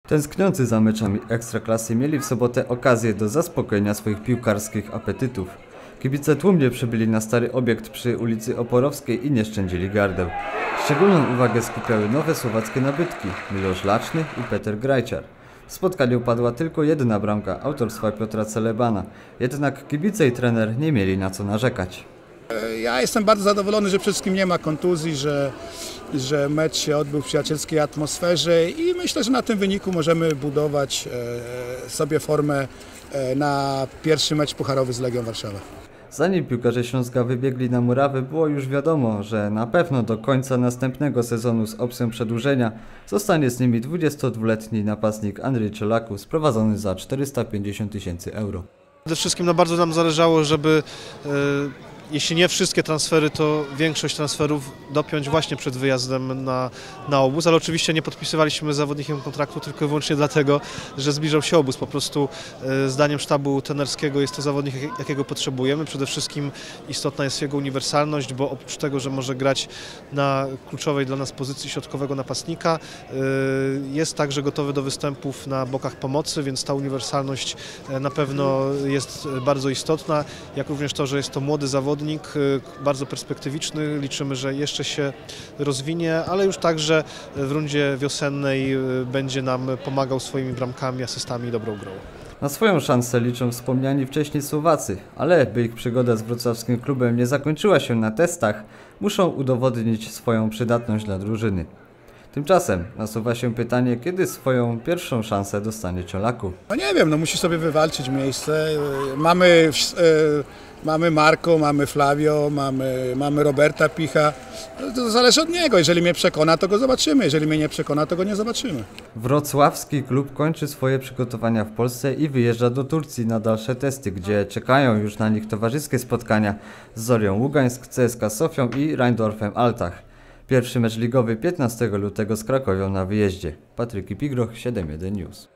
Tęskniący za meczami Ekstraklasy mieli w sobotę okazję do zaspokojenia swoich piłkarskich apetytów. Kibice tłumnie przybyli na stary obiekt przy ulicy Oporowskiej i nie szczędzili gardeł. Szczególną uwagę skupiały nowe słowackie nabytki Miloš Lačny i Peter Grajčar. W spotkaniu padła tylko jedna bramka autorstwa Piotra Celebana, jednak kibice i trener nie mieli na co narzekać. Ja jestem bardzo zadowolony, że przede wszystkim nie ma kontuzji, że mecz się odbył w przyjacielskiej atmosferze i myślę, że na tym wyniku możemy budować sobie formę na pierwszy mecz pucharowy z Legią Warszawa. Zanim piłkarze Śląska wybiegli na murawę, było już wiadomo, że na pewno do końca następnego sezonu z opcją przedłużenia zostanie z nimi 22-letni napastnik Andrzej Czolaków sprowadzony za 450 000 euro. Przede wszystkim bardzo nam zależało, żeby jeśli nie wszystkie transfery, to większość transferów dopiąć właśnie przed wyjazdem na obóz, ale oczywiście nie podpisywaliśmy z zawodnikiem kontraktu tylko i wyłącznie dlatego, że zbliżał się obóz. Po prostu zdaniem sztabu trenerskiego jest to zawodnik, jakiego potrzebujemy. Przede wszystkim istotna jest jego uniwersalność, bo oprócz tego, że może grać na kluczowej dla nas pozycji środkowego napastnika, jest także gotowy do występów na bokach pomocy, więc ta uniwersalność na pewno jest bardzo istotna, jak również to, że jest to młody zawodnik, bardzo perspektywiczny, liczymy, że jeszcze się rozwinie, ale już także w rundzie wiosennej będzie nam pomagał swoimi bramkami, asystami i dobrą grą. Na swoją szansę liczą wspomniani wcześniej Słowacy, ale by ich przygoda z wrocławskim klubem nie zakończyła się na testach, muszą udowodnić swoją przydatność dla drużyny. Tymczasem nasuwa się pytanie, kiedy swoją pierwszą szansę dostanie Czolaku. No nie wiem, musi sobie wywalczyć miejsce. Mamy Marko, mamy Flavio, mamy Roberta Picha. To zależy od niego. Jeżeli mnie przekona, to go zobaczymy. Jeżeli mnie nie przekona, to go nie zobaczymy. Wrocławski klub kończy swoje przygotowania w Polsce i wyjeżdża do Turcji na dalsze testy, gdzie czekają już na nich towarzyskie spotkania z Zorią Ługańsk, CSKA Sofią i Rheindorfem Altach. Pierwszy mecz ligowy 15 lutego z Krakowią na wyjeździe. Patryk Pigroch, 7/1 News.